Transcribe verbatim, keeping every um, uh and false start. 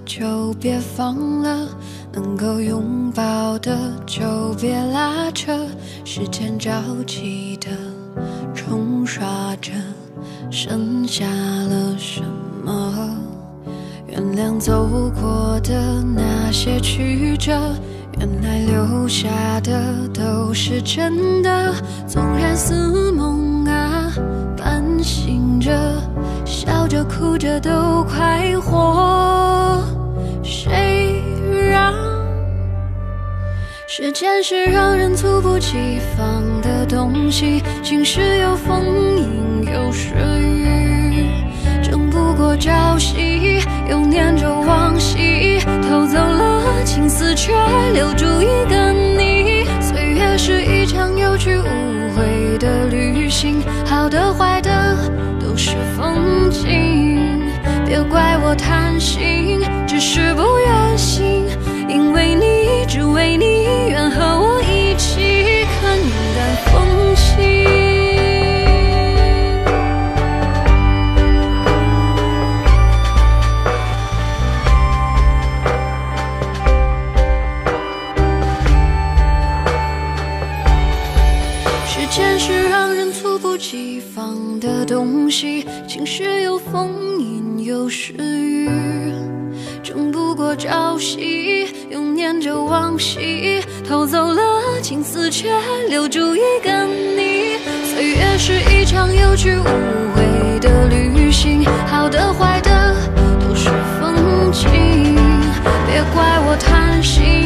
就别放了，能够拥抱的就别拉扯，时间着急的冲刷着，剩下了什么？原谅走过的那些曲折，原来留下的都是真的。纵然似梦啊，半醒着，笑着哭着都快活。谁让时间是让人猝不及防的东西，晴时有风，阴有时雨，争不过朝夕，又念着往昔，偷走了青丝，却留住一个你。岁月是一场有去无回的旅行，好的坏的都是风景。别怪我贪心，只是不愿醒，因为你，只为你，愿和我一起看云淡风轻。时间是让人猝不及防的东西，晴时有风，阴有时雨，争不过朝夕，又念着往昔，偷走了青丝，却留住一个你。岁月是一场有去无回的旅行，好的坏的都是风景。别怪我贪心，